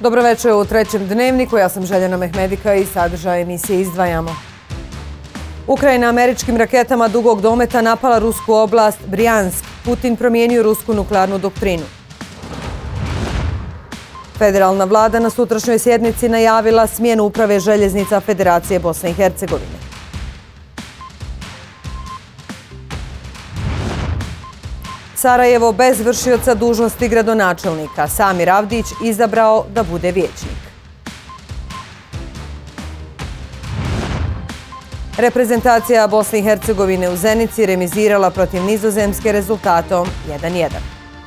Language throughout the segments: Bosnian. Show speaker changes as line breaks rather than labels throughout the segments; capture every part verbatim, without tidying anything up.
Dobroveče u trećem dnevniku, ja sam Željana Mehmedika i sadržaj emisije izdvajamo. Ukrajina američkim raketama dugog dometa napala rusku oblast Brijansk. Putin promijenio rusku nuklearnu doktrinu. Federalna vlada na sutrašnjoj sjednici najavila smjenu uprave željeznica Federacije Bosne i Hercegovine. Sarajevo bez vršioca dužnosti gradonačelnika. Samir Avdić izabrao da bude vijećnik. Reprezentacija Bosne i Hercegovine u Zenici remizirala protiv Nizozemske rezultatom jedan jedan.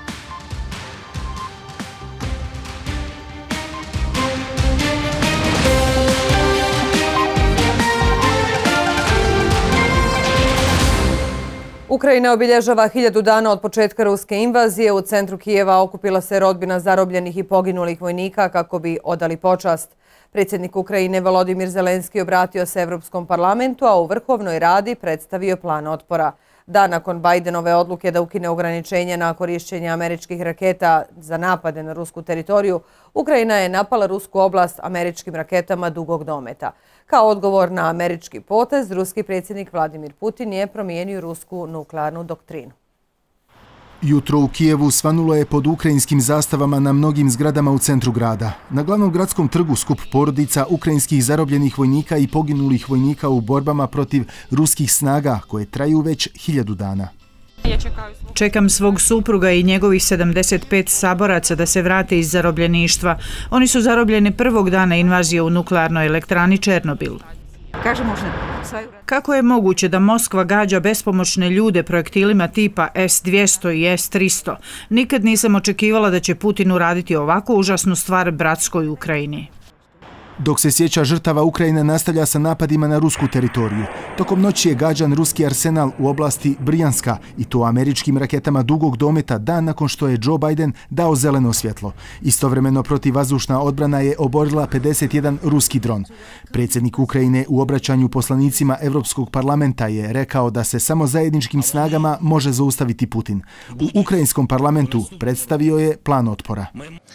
Ukrajina obilježava hiljadu dana od početka ruske invazije. U centru Kijeva okupila se rodbina zarobljenih i poginulih vojnika kako bi odali počast. Predsjednik Ukrajine Volodimir Zelenski obratio se Evropskom parlamentu, a u Vrhovnoj radi predstavio plan otpora. Dan nakon Bajdenove odluke da ukine ograničenje na korišćenje američkih raketa za napade na rusku teritoriju, Ukrajina je napala rusku oblast američkim raketama dugog dometa. Kao odgovor na američki potez, ruski predsjednik Vladimir Putin je promijenio rusku nuklearnu doktrinu.
Jutro u Kijevu svanulo je pod ukrajinskim zastavama na mnogim zgradama u centru grada. Na glavnom gradskom trgu skup porodica ukrajinskih zarobljenih vojnika i poginulih vojnika u borbama protiv ruskih snaga koje traju već hiljadu dana.
Čekam svog supruga i njegovih sedamdeset pet saboraca da se vrate iz zarobljeništva. Oni su zarobljeni prvog dana invazije u nuklearnoj elektrani Černobil. Kako je moguće da Moskva gađa bespomoćne ljude projektilima tipa S dvjesto i S tristo? Nikad nisam očekivala da će Putin uraditi ovako užasnu stvar bratskoj Ukrajini.
Dok se sjeća žrtava, Ukrajina nastavlja sa napadima na rusku teritoriju. Tokom noći je gađan ruski arsenal u oblasti Brijanska i to američkim raketama dugog dometa dan nakon što je Joe Biden dao zeleno svjetlo. Istovremeno protivvazdušna odbrana je oborila pedeset jedan ruski dron. Predsjednik Ukrajine u obraćanju poslanicima Europskog parlamenta je rekao da se samo zajedničkim snagama može zaustaviti Putin. U ukrajinskom parlamentu predstavio je plan otpora.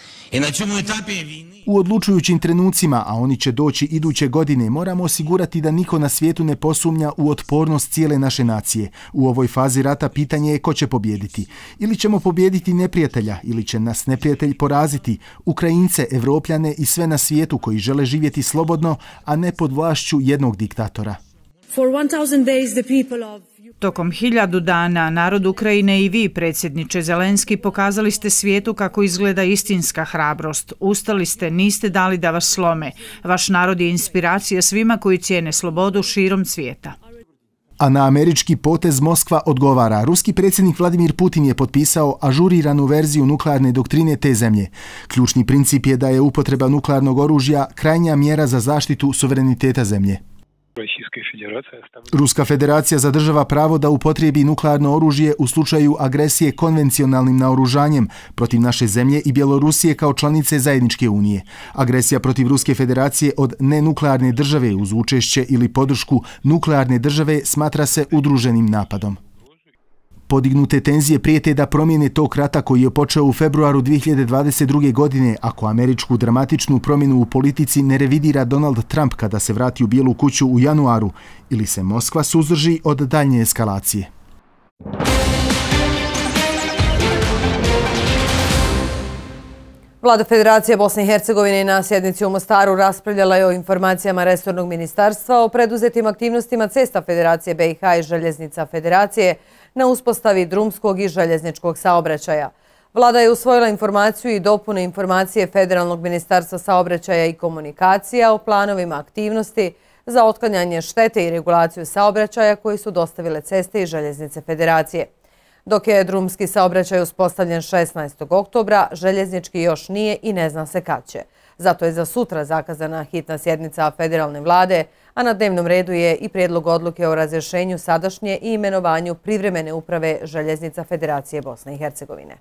U odlučujućim trenucima, a oni će doći iduće godine, moramo osigurati da niko na svijetu ne posumnja u otpornost cijele naše nacije. U ovoj fazi rata pitanje je ko će pobijediti. Ili ćemo pobijediti neprijatelja, ili će nas neprijatelj poraziti, Ukrajince, Evropljane i sve na svijetu koji žele živjeti slobodno, a ne pod vlašću jednog diktatora.
Tokom hiljadu dana narod Ukrajine i vi, predsjedniče Zelenski, pokazali ste svijetu kako izgleda istinska hrabrost. Ustali ste, niste dali da vas slome. Vaš narod je inspiracija svima koji cijene slobodu širom svijeta.
A na američki potez Moskva odgovara. Ruski predsjednik Vladimir Putin je potpisao ažuriranu verziju nuklearne doktrine te zemlje. Ključni princip je da je upotreba nuklearnog oružja krajnja mjera za zaštitu suvereniteta zemlje. Ruska federacija zadržava pravo da upotrijebi nuklearno oružje u slučaju agresije konvencionalnim naoružanjem protiv naše zemlje i Bjelorusije kao članice zajedničke unije. Agresija protiv Ruske federacije od nenuklearne države uz učešće ili podršku nuklearne države smatra se udruženim napadom. Podignute tenzije prijete da promijene tok rata koji je počeo u februaru dvije hiljade dvadeset druge. godine ako američku dramatičnu promjenu u politici ne revidira Donald Trump kada se vrati u Bijelu kuću u januaru ili se Moskva suzdrži od daljnje eskalacije.
Vlada Federacije Bosne i Hercegovine na sjednici u Mostaru raspravljala je o informacijama resornog ministarstva o preduzetim aktivnostima Cesta Federacije B i H i Željeznica Federacije na uspostavi drumskog i željezničkog saobraćaja. Vlada je usvojila informaciju i dopune informacije Federalnog ministarstva saobraćaja i komunikacija o planovima aktivnosti za otklanjanje štete i regulaciju saobraćaja koji su dostavile Ceste i Željeznice Federacije. Dok je drumski saobraćaj uspostavljen šesnaestog oktobra, željeznički još nije i ne zna se kad će. Zato je za sutra zakazana hitna sjednica federalne vlade, a na dnevnom redu je i prijedlog odluke o razrješenju sadašnje i imenovanju privremene uprave Željeznica Federacije Bosne i Hercegovine.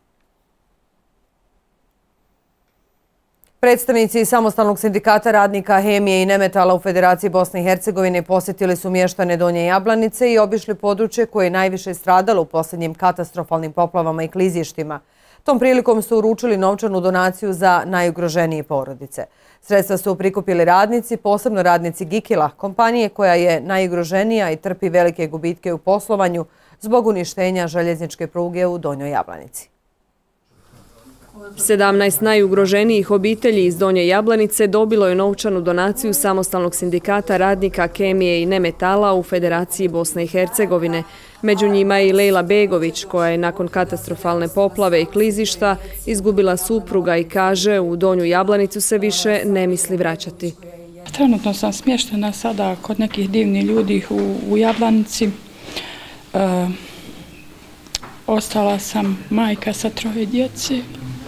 Predstavnici Samostalnog sindikata radnika hemije i nemetala u Federaciji Bosne i Hercegovine posjetili su mještane Donje Jablanice i obišli područje koje je najviše stradalo u posljednjim katastrofalnim poplavama i klizištima. Tom prilikom su uručili novčanu donaciju za najugroženije porodice. Sredstva su prikupili radnici, posebno radnici Gikila, kompanije koja je najugroženija i trpi velike gubitke u poslovanju zbog uništenja željezničke pruge u Donjoj Jablanici.
sedamnaest najugroženijih obitelji iz Donje Jablanice dobilo je novčanu donaciju Samostalnog sindikata radnika kemije i nemetala u Federaciji Bosne i Hercegovine. Među njima je i Lejla Begović, koja je nakon katastrofalne poplave i klizišta izgubila supruga i kaže u Donju Jablanicu se više ne misli vraćati.
Trenutno sam smještena sada kod nekih divnih ljudi u, u Jablanici. E, ostala sam majka sa troje djece.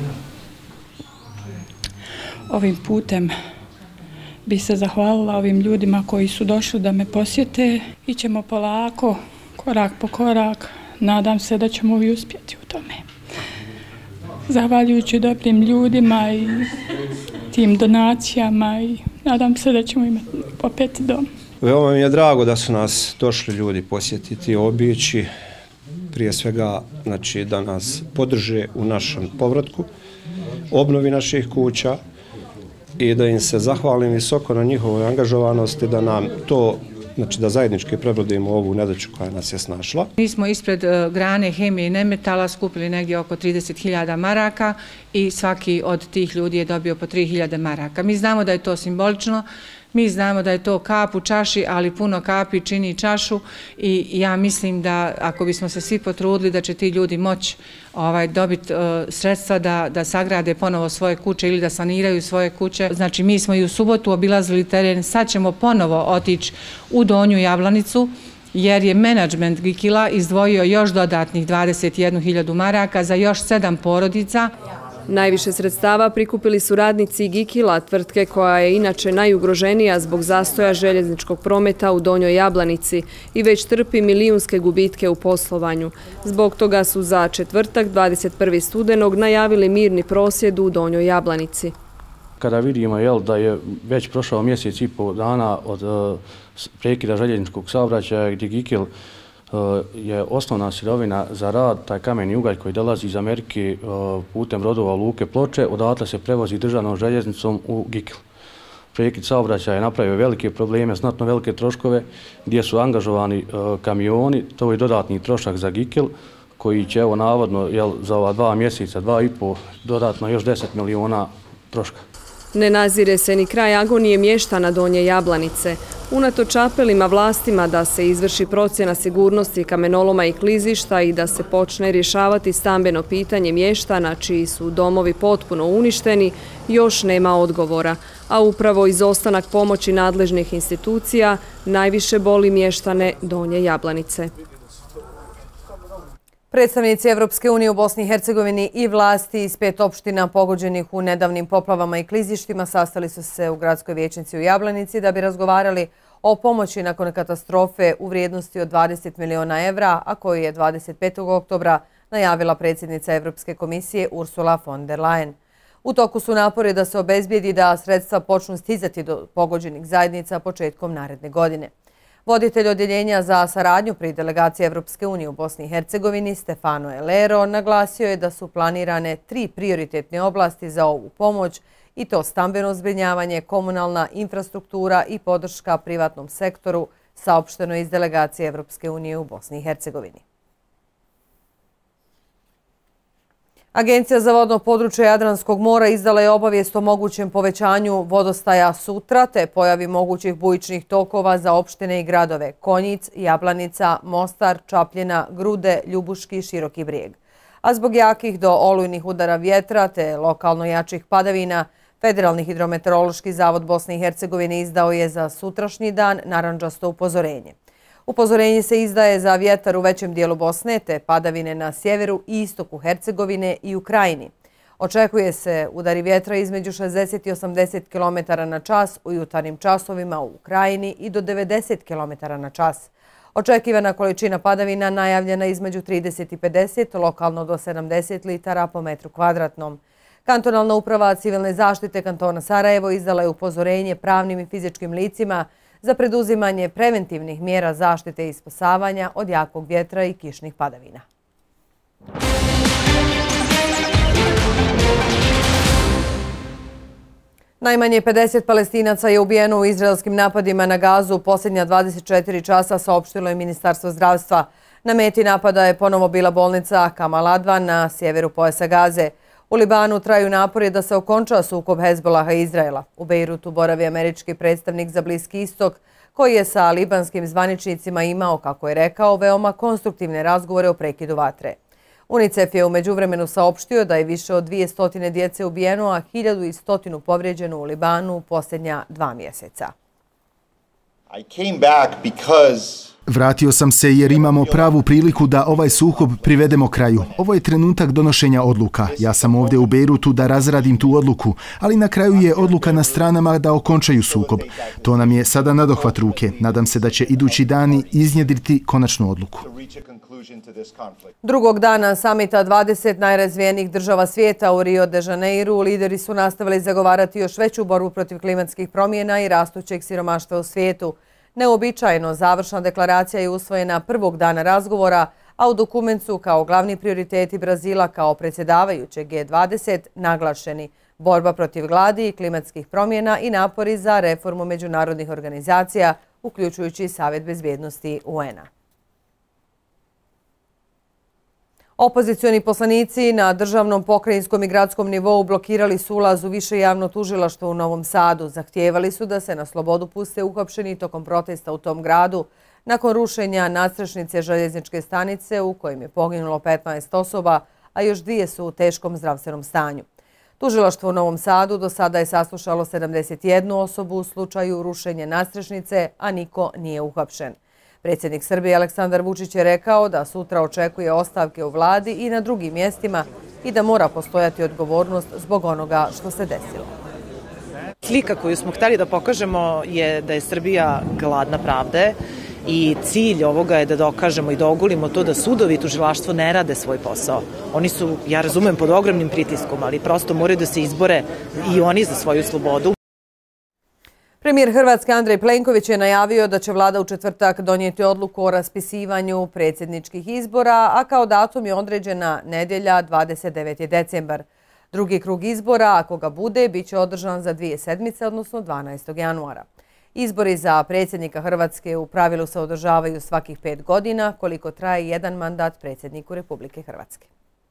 Ovim putem bi se zahvalila ovim ljudima koji su došli da me posjete. Ićemo polako, korak po korak. Nadam se da ćemo i uspjeti u tome. Zahvaljujući dobrim ljudima i tim donacijama i nadam se da ćemo imati opet dom.
Veoma mi je drago da su nas došli ljudi posjetiti, obići, prije svega znači, da nas podrže u našem povratku, obnovi naših kuća i da im se zahvalim visoko na njihovoj angažovanosti da nam to, znači da zajednički prebrodimo ovu nedaću koja nas je snašla.
Mi smo ispred grane hemije i nemetala skupili negdje oko trideset hiljada maraka i svaki od tih ljudi je dobio po tri hiljade maraka. Mi znamo da je to simbolično, mi znamo da je to kap u čaši, ali puno kapi čini čašu i ja mislim da ako bismo se svi potrudili da će ti ljudi moći ovaj, dobiti uh, sredstva da, da sagrade ponovo svoje kuće ili da saniraju svoje kuće. Znači mi smo i u subotu obilazili teren, sad ćemo ponovo otići u Donju Jablanicu jer je menadžment Gikila izdvojio još dodatnih dvadeset jednu hiljadu maraka za još sedam porodica.
Najviše sredstava prikupili su radnici Gikila, tvrtke koja je inače najugroženija zbog zastoja željezničkog prometa u Donjoj Jablanici i već trpi milijunske gubitke u poslovanju. Zbog toga su za četvrtak dvadeset prvog studenog najavili mirni prosvjed u Donjoj Jablanici.
Kada vidimo jel, da je već prošao mjesec i pol dana od uh, prekida željezničkog saobraćaja gdje Gikil je osnovna sirovina za rad, taj kameni ugalj koji dolazi iz Amerike putem brodova Luke Ploče, odatle se prevozi državnom željeznicom u Gikil. Prekid saobraćaja je napravio velike probleme, znatno velike troškove, gdje su angažovani kamioni, to je dodatni trošak za Gikil, koji će evo navodno jel, za ova dva mjeseca, dva i po, dodatno još deset miliona troška.
Ne nazire se ni kraj agonije mještana Donje Jablanice. Unatoč apelima vlastima da se izvrši procjena sigurnosti kamenoloma i klizišta i da se počne rješavati stambeno pitanje mještana čiji su domovi potpuno uništeni, još nema odgovora. A upravo izostanak pomoći nadležnih institucija najviše boli mještane Donje Jablanice.
Predstavnici Evropske unije u Bosni i Hercegovini i vlasti iz pet opština pogođenih u nedavnim poplavama i klizištima sastali su se u gradskoj vijećnici u Jablanici da bi razgovarali o pomoći nakon katastrofe u vrijednosti od dvadeset miliona evra, a koju je dvadeset petog oktobra najavila predsjednica Evropske komisije Ursula von der Leyen. U toku su napori da se obezbijedi da sredstva počnu stizati do pogođenih zajednica početkom naredne godine. Voditelj odjeljenja za saradnju pri delegaciji Evropske unije u Bosni i Hercegovini Stefano Elero naglasio je da su planirane tri prioritetne oblasti za ovu pomoć i to stambeno zbrinjavanje, komunalna infrastruktura i podrška privatnom sektoru, saopšteno iz delegacije Evropske unije u Bosni i Hercegovini. Agencija za vodno područje Jadranskog mora izdala je obavijest o mogućem povećanju vodostaja sutra te pojavi mogućih bujičnih tokova za opštine i gradove Konjic, Jablanica, Mostar, Čapljina, Grude, Ljubuški i Široki Brijeg. A zbog jakih do olujnih udara vjetra te lokalno jačih padavina, Federalni hidrometeorološki zavod Bosne i Hercegovine izdao je za sutrašnji dan narandžasto upozorenje. Upozorenje se izdaje za vjetar u većem dijelu Bosne te padavine na sjeveru i istoku Hercegovine i u Krajini. Očekuje se udari vjetra između šezdeset i osamdeset kilometara na čas u jutarnjim časovima u Krajini i do devedeset kilometara na čas. Očekivana količina padavina najavljena između trideset i pedeset, lokalno do sedamdeset litara po metru kvadratnom. Kantonalna uprava civilne zaštite kantona Sarajevo izdala je upozorenje pravnim i fizičkim licima za preduzimanje preventivnih mjera zaštite i spasavanja od jakog vjetra i kišnih padavina. Najmanje pedeset Palestinaca je ubijeno u izraelskim napadima na Gazu u posljednja dvadeset četiri časa, saopštilo je Ministarstvo zdravstva. Na meti napada je ponovo bila bolnica Kamal Advan na sjeveru pojasa Gaze. U Libanu traju napori da se okonča sukob Hezbolaha i Izraela. U Bejrutu boravi američki predstavnik za Bliski istok, koji je sa libanskim zvaničnicima imao, kako je rekao, veoma konstruktivne razgovore o prekidu vatre. UNICEF je u međuvremenu saopštio da je više od dvije stotine djece ubijeno, a hiljadu i stotinu povrijeđeno u Libanu u posljednja dva mjeseca.
I came back because... Vratio sam se jer imamo pravu priliku da ovaj sukob privedemo kraju. Ovo je trenutak donošenja odluka. Ja sam ovdje u Bejrutu da razradim tu odluku, ali na kraju je odluka na stranama da okončaju sukob. To nam je sada nadohvat ruke. Nadam se da će idući dani iznjedriti konačnu odluku.
Drugog dana samita dvadeset najrazvijenijih država svijeta u Rio de Janeiru lideri su nastavili zagovarati još veću borbu protiv klimatskih promjena i rastućeg siromaštva u svijetu. Neobičajno završna deklaracija je usvojena prvog dana razgovora, a u dokumentu su kao glavni prioriteti Brazila kao predsjedavajućeg G dvadeset naglašeni borba protiv gladi i klimatskih promjena i napori za reformu međunarodnih organizacija, uključujući Savjet bezbjednosti U N-a. Opozicioni poslanici na državnom, pokrajinskom i gradskom nivou blokirali su ulaz u više javno tužilaštvo u Novom Sadu. Zahtijevali su da se na slobodu puste uhapšeni tokom protesta u tom gradu nakon rušenja nadstrešnice željezničke stanice u kojem je poginulo petnaest osoba, a još dvije su u teškom zdravstvenom stanju. Tužilaštvo u Novom Sadu do sada je saslušalo sedamdeset jednu osobu u slučaju rušenja nadstrešnice, a niko nije uhapšen. Predsjednik Srbije Aleksandar Vučić je rekao da sutra očekuje ostavke u vladi i na drugim mjestima i da mora postojati odgovornost zbog onoga što se desilo.
Slika koju smo htjeli da pokažemo je da je Srbija gladna pravde i cilj ovoga je da dokažemo i da ogulimo to da sudovi i tužilaštvo ne rade svoj posao. Oni su, ja razumem, pod ogromnim pritiskom, ali prosto moraju da se izbore i oni za svoju slobodu.
Premijer Hrvatske Andrej Plenković je najavio da će vlada u četvrtak donijeti odluku o raspisivanju predsjedničkih izbora, a kao datum je određena nedjelja dvadeset deveti decembar. Drugi krug izbora, ako ga bude, bit će održan za dvije sedmice, odnosno dvanaestog januara. Izbori za predsjednika Hrvatske u pravilu se održavaju svakih pet godina, koliko traje jedan mandat predsjedniku Republike Hrvatske.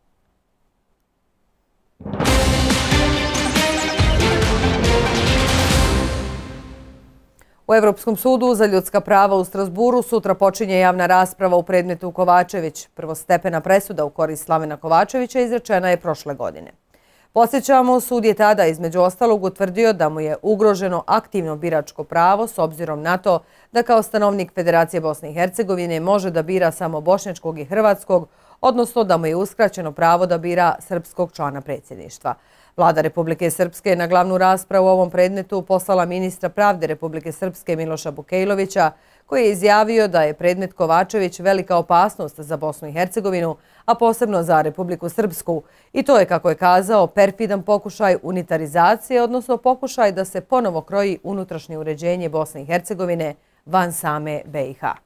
U Evropskom sudu za ljudska prava u Strasburu sutra počinje javna rasprava u predmetu Kovačević. Prvostepena presuda u korist Slavena Kovačevića izrečena je prošle godine. Podsjećamo, sud je tada između ostalog utvrdio da mu je ugroženo aktivno biračko pravo s obzirom na to da kao stanovnik Federacije Bosne i Hercegovine može da bira samo bošnjačkog i hrvatskog, odnosno da mu je uskraćeno pravo da bira srpskog člana predsjedništva. Vlada Republike Srpske je na glavnu raspravu u ovom predmetu poslala ministra pravde Republike Srpske Miloša Bukejlovića, koji je izjavio da je predmet Kovačević velika opasnost za Bosnu i Hercegovinu, a posebno za Republiku Srpsku. I to je, kako je kazao, perfidan pokušaj unitarizacije, odnosno pokušaj da se ponovo kroji unutrašnje uređenje Bosne i Hercegovine van same B i H.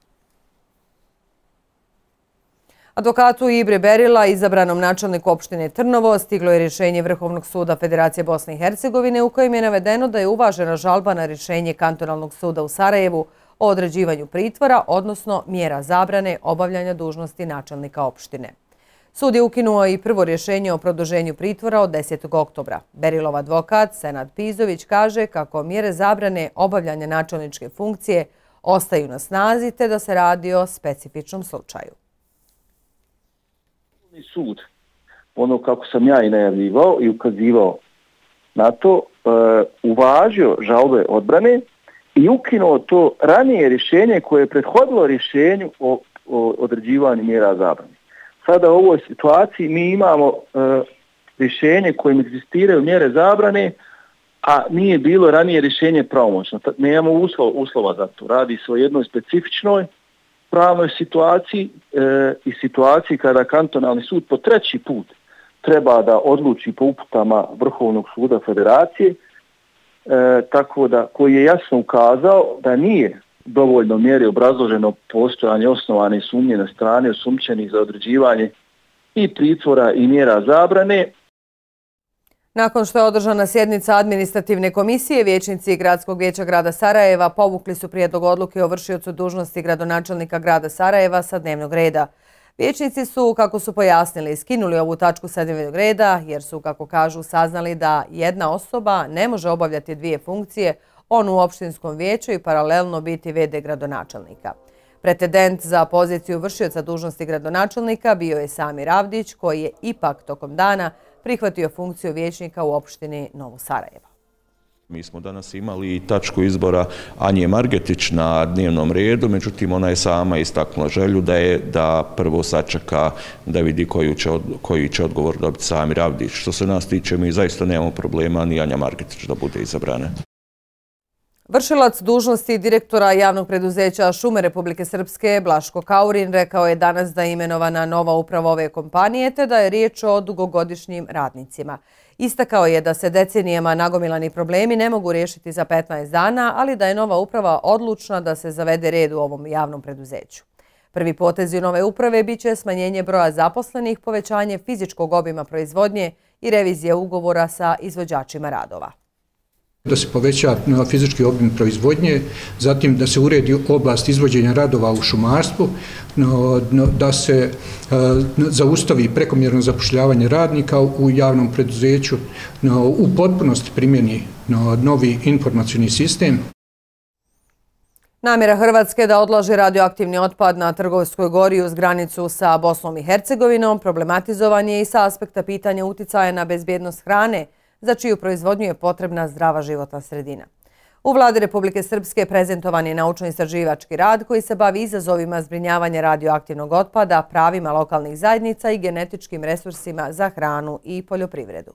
Advokatu Ibre Berila, izabranom načelniku opštine Trnovo, stiglo je rješenje Vrhovnog suda Federacije Bosne i Hercegovine u kojem je navedeno da je uvažena žalba na rješenje Kantonalnog suda u Sarajevu o određivanju pritvora, odnosno mjera zabrane obavljanja dužnosti načelnika opštine. Sud je ukinuo i prvo rješenje o produženju pritvora od desetog oktobra. Berilov advokat Senad Pizović kaže kako mjere zabrane obavljanja načelničke funkcije ostaju na snazi te da se radi o specifičnom slučaju.
Sud, ono kako sam ja i najavljivao i ukazivao na to, uvažio žalbe odbrane i ukinuo to ranije rješenje koje je prethodilo rješenju o, o određivanju mjera zabrane. Sada u ovoj situaciji mi imamo uh, rješenje kojim egzistiraju mjere zabrane, a nije bilo ranije rješenje pravomoćno. Nemamo uslov, uslova za to. Radi se o jednoj specifičnoj pravnoj situaciji e, i situaciji kada kantonalni sud po treći put treba da odluči po uputama Vrhovnog suda Federacije, e, tako da koji je jasno ukazao da nije dovoljno mjeri obrazloženo postojanje osnovane sumnje na strane osumnjičenih za određivanje i pritvora i mjera zabrane.
Nakon što je održana sjednica administrativne komisije, vijećnici Gradskog vijeća grada Sarajeva povukli su prijedlog odluke o vršiocu dužnosti gradonačelnika grada Sarajeva sa dnevnog reda. Vijećnici su, kako su pojasnili, skinuli ovu tačku sa dnevnog reda jer su, kako kažu, saznali da jedna osoba ne može obavljati dvije funkcije, on u opštinskom vijeću i paralelno biti ve de gradonačelnika. Pretendent za poziciju vršioca dužnosti gradonačelnika bio je Samir Avdić, koji je ipak tokom dana prihvatio funkciju vijećnika u opštini Novo Sarajevo.
Mi smo danas imali tačku izbora Anje Margetić na dnevnom redu, međutim ona je sama istaknula želju da je da prvo sačeka da vidi koji će, koji će odgovor dobiti Samir Avdić. Što se nas tiče, mi zaista nemamo problema ni Anja Margetić da bude izabrana.
Vršilac dužnosti direktora javnog preduzeća Šume Republike Srpske Blaško Kaurin rekao je danas da je imenovana nova uprava ove kompanije te da je riječ o dugogodišnjim radnicima. Istakao je da se decenijama nagomilani problemi ne mogu riješiti za petnaest dana, ali da je nova uprava odlučna da se zavede red u ovom javnom preduzeću. Prvi potezi nove uprave biće smanjenje broja zaposlenih, povećanje fizičkog obima proizvodnje i revizija ugovora sa izvođačima radova.
Da se poveća fizički obim proizvodnje, zatim da se uredi oblast izvođenja radova u šumarstvu, da se zaustavi prekomjerno zapošljavanje radnika u javnom preduzeću, u potpunosti primjeni novi informacioni sistem.
Namjera Hrvatske da odloži radioaktivni otpad na Trgovskoj gori uz granicu sa Bosnom i Hercegovinom problematizovan je i sa aspekta pitanja uticaja na bezbjednost hrane, za čiju proizvodnju je potrebna zdrava životna sredina. U Vladi Republike Srpske prezentovan je naučno-istraživački rad koji se bavi izazovima zbrinjavanja radioaktivnog otpada, pravima lokalnih zajednica i genetičkim resursima za hranu i poljoprivredu.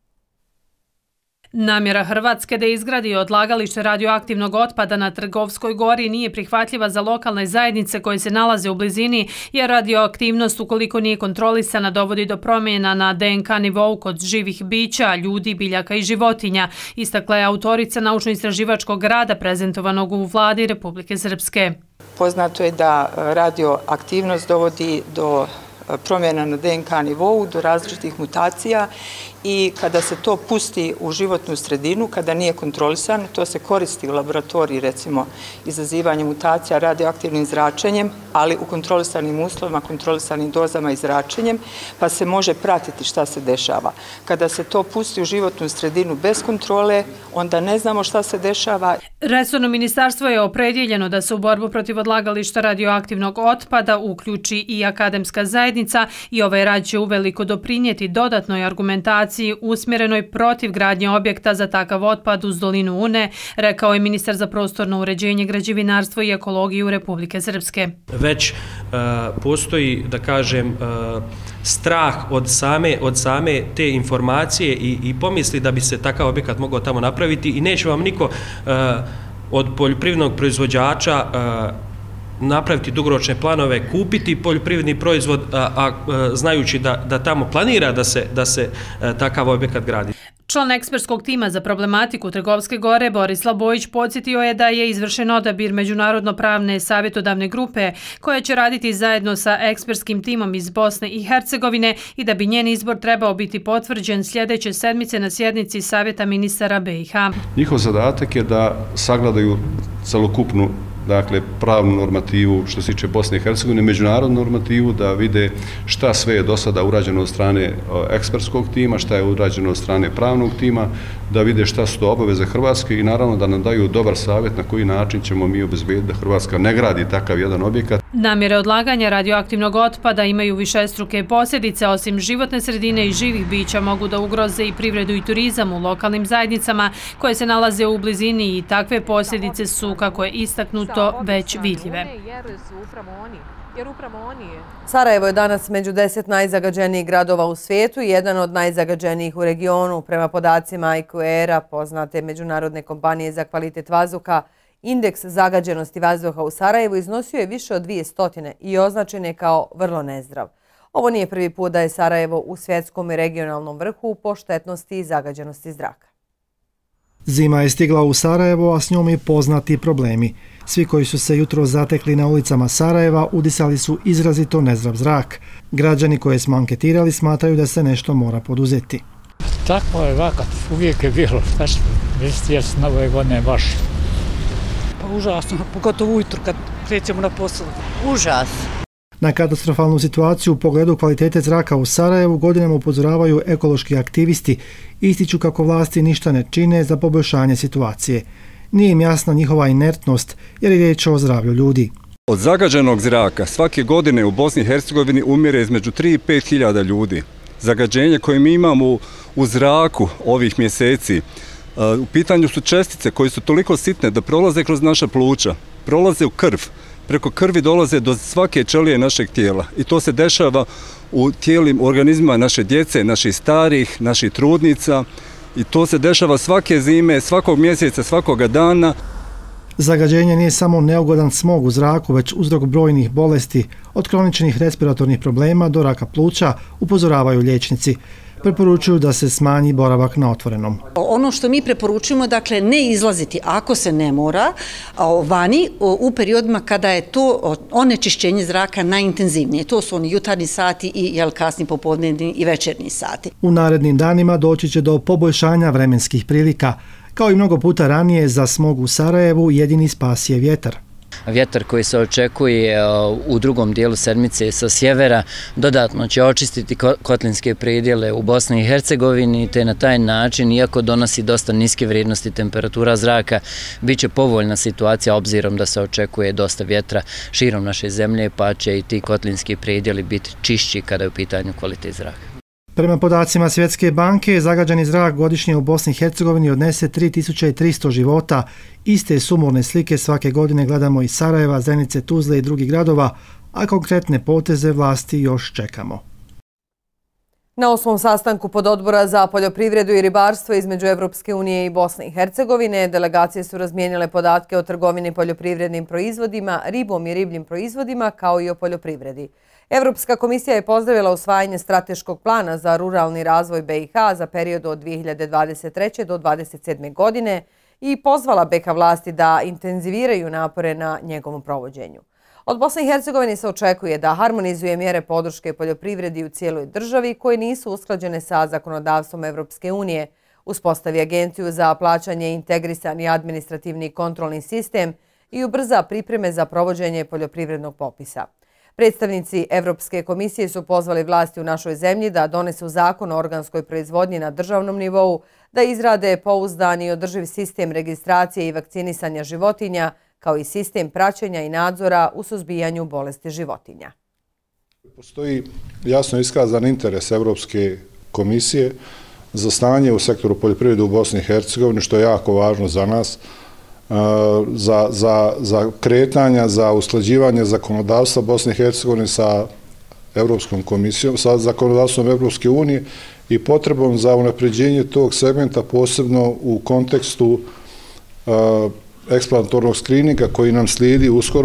Namjera Hrvatske da izgradi odlagalište radioaktivnog otpada na Trgovskoj gori nije prihvatljiva za lokalne zajednice koje se nalaze u blizini, jer radioaktivnost, ukoliko nije kontrolisana, dovodi do promjena na de en ka nivou kod živih bića, ljudi, biljaka i životinja, istakla je autorica naučno-istraživačkog rada prezentovanog u Vladi Republike Srpske.
Poznato je da radioaktivnost dovodi do promjena na de en ka nivou, do različitih mutacija i kada se to pusti u životnu sredinu, kada nije kontrolisano, to se koristi u laboratoriji, recimo izazivanje mutacija radioaktivnim zračenjem, ali u kontrolisanim uslovima, kontrolisanim dozama i zračenjem, pa se može pratiti šta se dešava. Kada se to pusti u životnu sredinu bez kontrole, onda ne znamo šta se dešava.
Resorno ministarstvo je opredjeljeno da se u borbu protiv odlagališta radioaktivnog otpada uključi i akademska zajednica i ovaj rad će uveliko doprinijeti dodatnoj argumentaciji usmjerenoj protiv gradnje objekta za takav otpad uz dolinu Une, rekao je ministar za prostorno uređenje, građevinarstvo i ekologiju Republike Srpske.
Već uh, postoji, da kažem, uh, strah od same, od same te informacije i, i pomisli da bi se takav objekat mogao tamo napraviti i neće vam niko uh, od poljoprivrednog proizvođača uh, napraviti dugoročne planove, kupiti poljoprivredni proizvod, a, a, a znajući da, da tamo planira da se, da se a, takav objekat gradi.
Član ekspertskog tima za problematiku Trgovske gore Borislav Bojić podsjetio je da je izvršen odabir međunarodno-pravne savjetodavne grupe koja će raditi zajedno sa ekspertskim timom iz Bosne i Hercegovine i da bi njen izbor trebao biti potvrđen sljedeće sedmice na sjednici Savjeta ministara be i ha.
Njihov zadatak je da sagledaju celokupnu, dakle, pravnu normativu što se tiče Bosne i Hercegovine, međunarodnu normativu, da vide šta sve je do sada urađeno od strane ekspertskog tima, šta je urađeno od strane pravnog tima, da vide šta su to obaveze Hrvatske i naravno da nam daju dobar savjet na koji način ćemo mi obezbediti da Hrvatska ne gradi takav jedan objekat.
Namjere odlaganja radioaktivnog otpada imaju višestruke posljedice, osim životne sredine i živih bića mogu da ugroze i privredu i turizam u lokalnim zajednicama koje se nalaze u blizini i takve posljedice su, kako je istaknuto, već vidljive.
Sarajevo je danas među deset najzagađenijih gradova u svijetu i jedan od najzagađenijih u regionu. Prema podacima i kju era, poznate međunarodne kompanije za kvalitet vazduha, indeks zagađenosti vazduha u Sarajevu iznosio je više od dvije stotine i označen je kao vrlo nezdrav. Ovo nije prvi put da je Sarajevo u svjetskom i regionalnom vrhu po štetnosti i zagađenosti zraka.
Zima je stigla u Sarajevo, a s njom i poznati problemi. Svi koji su se jutro zatekli na ulicama Sarajeva udisali su izrazito nezdrav zrak. Građani koje smo anketirali smatraju da se nešto mora poduzeti.
tako je vakat, uvijek je bilo, šta ćemo misliti, jer se na ove godine baš.
Pa užasno, pogotovo ujutru kad krećemo na posao.
Užas.
Na katastrofalnu situaciju u pogledu kvalitete zraka u Sarajevu godinama upozoravaju ekološki aktivisti i ističu kako vlasti ništa ne čine za poboljšanje situacije. Nije im jasna njihova inertnost jer je riječ o zdravlju ljudi.
Od zagađenog zraka svake godine u Bosni i Hercegovini umire između tri i pet hiljada ljudi. Zagađenje koje mi imamo u zraku ovih mjeseci, u pitanju su čestice koje su toliko sitne da prolaze kroz naša pluća, prolaze u krv, preko krvi dolaze do svake ćelije našeg tijela i to se dešava u tijelim organizmima naše djece, naših starih, naših trudnica i to se dešava svake zime, svakog mjeseca, svakoga dana.
Zagađenje nije samo neugodan smog u zraku, već uzrok brojnih bolesti, od kroničnih respiratornih problema do raka pluća, upozoravaju liječnici. Preporučuju da se smanji boravak na otvorenom.
Ono što mi preporučujemo, dakle, ne izlaziti ako se ne mora vani u periodima kada je to onečišćenje zraka najintenzivnije. To su oni jutarnji sati i jel, kasni popodnevni i večernji sati.
U narednim danima doći će do poboljšanja vremenskih prilika. Kao i mnogo puta ranije, za smog u Sarajevu jedini spas je vjetar.
Vjetar koji se očekuje u drugom dijelu sedmice sa sjevera dodatno će očistiti kotlinske predjele u Bosni i Hercegovini, te na taj način, iako donosi dosta niske vrijednosti temperatura zraka, bit će povoljna situacija obzirom da se očekuje dosta vjetra širom naše zemlje, pa će i ti kotlinski predjeli biti čišći kada je u pitanju kvalitet zraka.
Prema podacima Svjetske banke, zagađeni zrak godišnje u Bosni i Hercegovini odnese tri tisuće tristo života. Iste sumorne slike svake godine gledamo iz Sarajeva, Zenice, Tuzle i drugih gradova, a konkretne poteze vlasti još čekamo.
Na osmom sastanku pododbora za poljoprivredu i ribarstvo između Evropske unije i Bosne i Hercegovine delegacije su razmijenile podatke o trgovini poljoprivrednim proizvodima, ribom i ribljim proizvodima kao i o poljoprivredi. Evropska komisija je pozdravila usvajanje strateškog plana za ruralni razvoj B i H za period od dvije hiljade dvadeset treće do dvadeset sedme. godine i pozvala B i H vlasti da intenziviraju napore na njegovom provođenju. Od Bosne i Hercegovine se očekuje da harmonizuje mjere podrške poljoprivredi u cijeloj državi koje nisu usklađene sa zakonodavstvom Evropske unije, uspostavi agenciju za plaćanje integrisani administrativni kontrolni sistem i ubrza pripreme za provođenje poljoprivrednog popisa. Predstavnici Evropske komisije su pozvali vlasti u našoj zemlji da donesu zakon o organskoj proizvodnji na državnom nivou, da izrade pouzdani i održiv sistem registracije i vakcinisanja životinja, kao i sistem praćenja i nadzora u suzbijanju bolesti životinja.
Postoji jasno iskazan interes Evropske komisije za stanje u sektoru poljoprivrede u Bosni i Hercegovini, što je jako važno za nas, za, za, za kretanja, za usklađivanje zakonodavstva Bosne i Hercegovine sa Evropskom komisijom, sa zakonodavstvom Evropske unije i potrebom za unapređenje tog segmenta, posebno u kontekstu uh, eksploatatornog skrininga koji nam slijedi uskoro.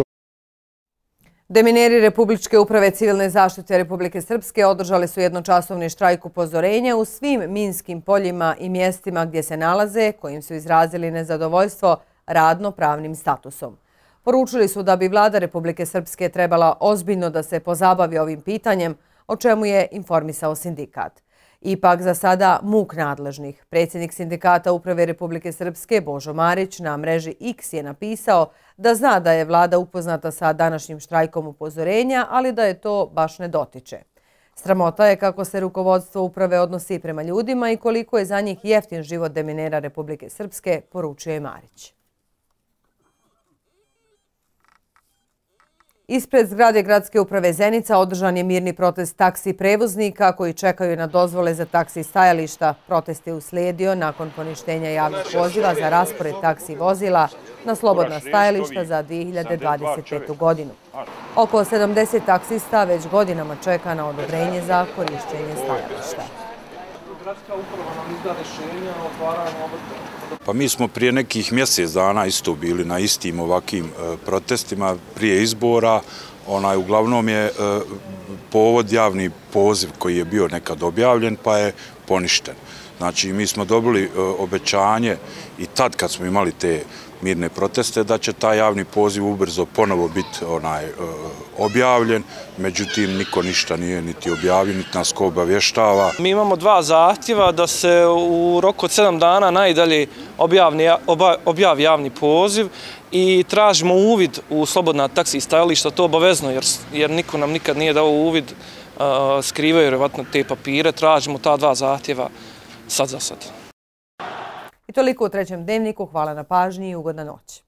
Demineri Republičke uprave civilne zaštite Republike Srpske održali su jednočasovni štrajk upozorenja u svim minskim poljima i mjestima gdje se nalaze, kojim su izrazili nezadovoljstvo radno-pravnim statusom. Poručili su da bi vlada Republike Srpske trebala ozbiljno da se pozabavi ovim pitanjem, o čemu je informisao sindikat. Ipak za sada muk nadležnih. Predsjednik sindikata Uprave Republike Srpske Božo Marić na mreži X je napisao da zna da je vlada upoznata sa današnjim štrajkom upozorenja, ali da je to baš ne dotiče. Sramota je kako se rukovodstvo uprave odnosi prema ljudima i koliko je za njih jeftin život deminera Republike Srpske, poručio je Marić. Ispred zgrade Gradske uprave Zenica održan je mirni protest taksi prevoznika koji čekaju na dozvole za taksi stajališta. Protest je uslijedio nakon poništenja javnih poziva za raspored taksi vozila na slobodna stajališta za dvije hiljade dvadeset petu. godinu. Oko sedamdeset taksista već godinama čeka na odobrenje za korišćenje stajališta.
Gradska uprava nam izda rješenja o otvaranju obrta. Pa mi smo prije nekih mjesec dana isto bili na istim ovakvim e, protestima prije izbora. Onaj, uglavnom je e, povod javni poziv koji je bio nekad objavljen pa je poništen. Znači mi smo dobili e, obećanje i tad kad smo imali te mirne proteste, da će taj javni poziv ubrzo ponovo biti onaj objavljen, međutim niko ništa nije niti objavio, niti nas ko obavještava.
Mi imamo dva zahtjeva da se u roku od sedam dana najdalje objavi javni poziv i tražimo uvid u slobodna taksi stajališta, to obavezno jer niko nam nikad nije dao uvid, skrivaju vjerovatno te papire, tražimo ta dva zahtjeva sad za sad.
I toliko u trećem dnevniku, hvala na pažnji i ugodna noć.